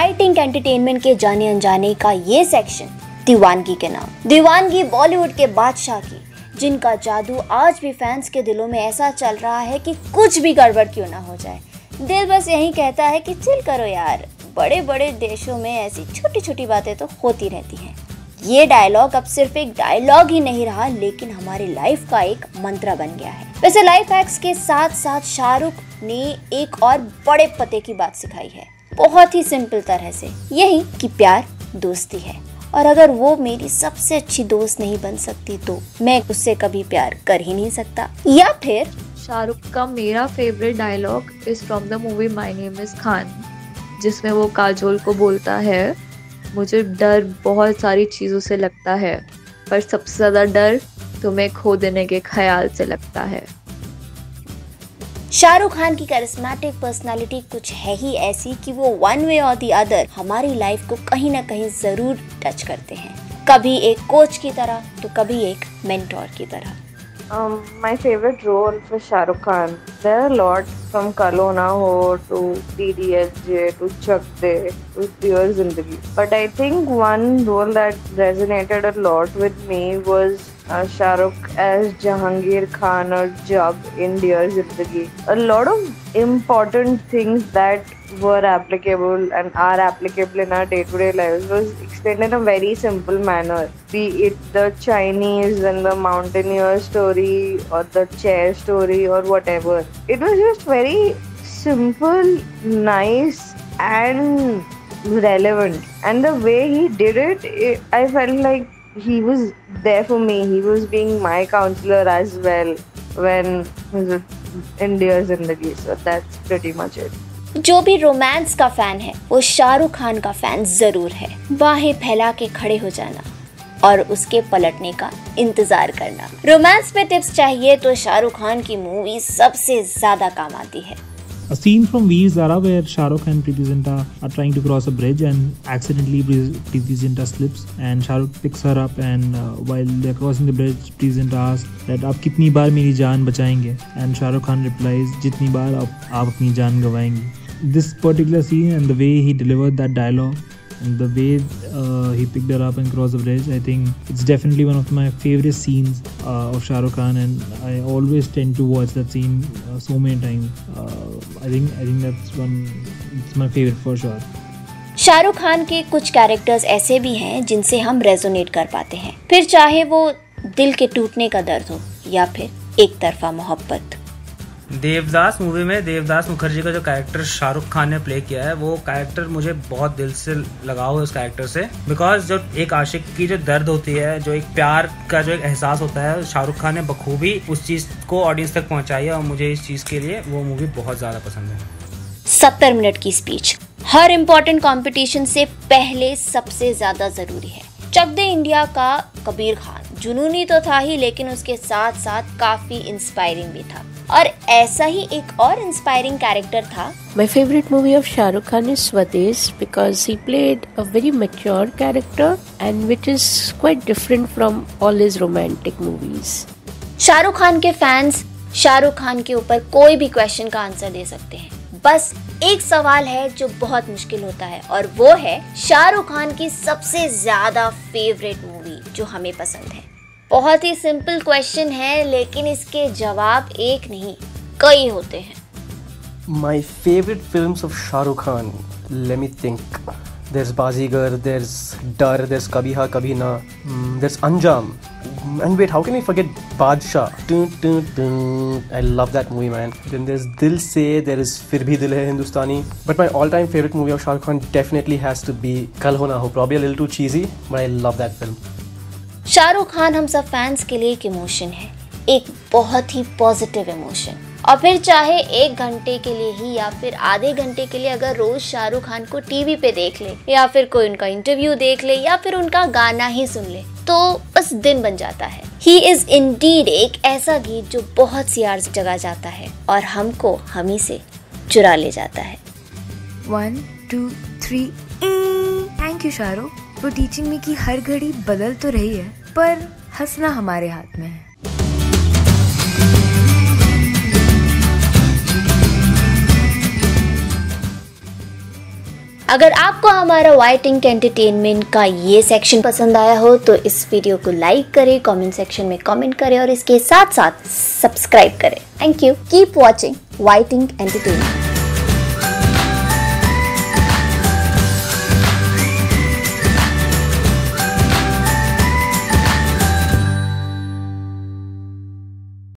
Exciting entertainment के जाने अनजाने का ये सेक्शन दीवानगी के नाम। दीवानगी बॉलीवुड के बादशाह की, जिनका जादू आज भी फैंस के दिलों में ऐसा चल रहा है कि कुछ भी गड़बड़ क्यों ना हो जाए, दिल बस यही कहता है कि चिल करो यार, बड़े बड़े देशों में ऐसी छोटी छोटी बातें तो होती रहती हैं। ये डायलॉग अब सिर्फ एक डायलॉग ही नहीं रहा, लेकिन हमारी लाइफ का एक मंत्र बन गया है। वैसे लाइफ हैक्स के साथ साथ शाहरुख ने एक और बड़े पते की बात सिखाई है, बहुत ही सिंपल तरह से, यही कि प्यार दोस्ती है, और अगर वो मेरी सबसे अच्छी दोस्त नहीं बन सकती तो मैं उससे कभी प्यार कर ही नहीं सकता। या फिर शाहरुख का मेरा favourite dialogue is from the movie my name is Khan, जिसमें वो काजोल को बोलता है, मुझे डर बहुत सारी चीज़ों से लगता है, पर सबसे ज़्यादा डर तुम्हें खो देने के ख्याल से लगता है। शाहरुख खान की करिश्मेटिक पर्सनालिटी कुछ है ही ऐसी कि वो वन वे और दी अदर हमारी लाइफ को कहीं ना कहीं जरूर टच करते हैं, कभी एक कोच की तरह तो कभी एक मेंटोर की तरह। My favorite role for Shah Rukh Khan, there are a lot, from Kalo Na Ho to DDLJ to Chak De to Dear Zindagi. But I think one role that resonated a lot with me was Shah Rukh as Jahangir Khan or Jug in Dear Zindagi. A lot of important things that were applicable and are applicable in our day-to-day lives was explained in a very simple manner. Be it the Chinese and the mountaineer story or the chair story or whatever. It was just very simple, nice and relevant. And the way he did it, I felt like he was there for me. He was being my counselor as well when he was in Dear Zindagi. So that's pretty much it. जो भी romance का fan है वो शाहरुख खान का fan जरूर है। बाहें फैला के खड़े हो जाना और उसके पलटने का इंतजार करना। रोमांस में टिप्स चाहिए तो शाहरुख खान की मूवी सबसे ज्यादा काम आती है। A scene from Veer Zara where Shah Rukh and Preity Zinta are trying to cross a bridge and accidentally Preity Zinta slips and Shah Rukh picks her up and while they're crossing the bridge, Preity Zinta asks that आप कितनी बार मेरी जान बचाएंगे and Shah Rukh Khan replies जितनी बार आप अपनी जान गवाएंगे। This particular scene and the way he delivered that dialogue and the way he picked her up and crossed the bridge, I think it's definitely one of my favorite scenes of Shah Rukh Khan, and I always tend to watch that scene so many times. I think it's my favorite for sure. Shahrukh Khan के कुछ characters ऐसे भी हैं जिनसे हम resonate कर पाते हैं, फिर चाहे वो दिल के टूटने का दर्द हो या फिर एक तरफा मोहब्बत। देवदास मूवी में देवदास मुखर्जी का जो कैरेक्टर शाहरुख खान ने प्ले किया है, वो कैरेक्टर मुझे बहुत दिल से लगाव है उस कैरेक्टर से, बिकॉज जो एक आशिक की जो दर्द होती है, जो एक प्यार का जो एक एहसास होता है, शाहरुख खान ने बखूबी उस चीज को ऑडियंस तक पहुंचाई है और मुझे इस चीज के लिए वो मूवी बहुत ज्यादा पसंद है। 70 मिनट की स्पीच हर इम्पोर्टेंट कंपटीशन से पहले सबसे ज्यादा जरूरी है। चक दे इंडिया का कबीर खान जुनूनी तो था ही, लेकिन उसके साथ साथ काफी इंस्पायरिंग भी था, और ऐसा ही एक और इंस्पायरिंग कैरेक्टर था। My favorite movie of Shah Rukh Khan is Swades because he played a very mature character and which is quite different from all his romantic movies. Shahrukh Khan के फैंस शाहरुख खान के ऊपर कोई भी क्वेश्चन का आंसर दे सकते हैं, बस एक सवाल है जो बहुत मुश्किल होता है, और वो है शाहरुख खान की सबसे ज्यादा फेवरेट मूवी जो हमें पसंद है। बहुत ही सिंपल क्वेश्चन है, लेकिन इसके जवाब एक नहीं कई होते हैं। My favorite films of Shah Rukh Khan, let me think. There's Bazigar, there's Dar, there's Kabhi Ha Kabhi Na, there's Anjam. And wait, how can we forget Badshah? Dun, dun, dun. I love that movie, man. Then there's Dil Se, there is Fir Bhi Dil Hai Hindustani. But my all-time favorite movie of Shah Rukh Khan definitely has to be Kal Ho Na Ho. Probably a little too cheesy, but I love that film. Shahrukh Khan हम सब fans के लिए एक emotion है, एक बहुत ही positive emotion, और फिर चाहे 1 घंटे के लिए ही या फिर आधे घंटे के लिए अगर रोज शाहरुख खान को टीवी पे देख ले या फिर कोई उनका इंटरव्यू देख ले या फिर उनका गाना ही सुन ले तो बस दिन बन जाता है। ही इज इंडीड एक ऐसा गीत जो बहुत सी आर्ज जगा जाता है और हमको हमी से चुरा ले जाता है। 1 2 3 thank you Shahrukh for teaching me कि हर घड़ी बदल तो रही है पर हंसना हमारे हाथ में है। अगर आपको हमारा वाइट इंक एंटरटेनमेंट का ये सेक्शन पसंद आया हो तो इस वीडियो को लाइक करें, कमेंट सेक्शन में कमेंट करें और इसके साथ साथ सब्सक्राइब करें। Thank you. Keep watching white ink entertainment.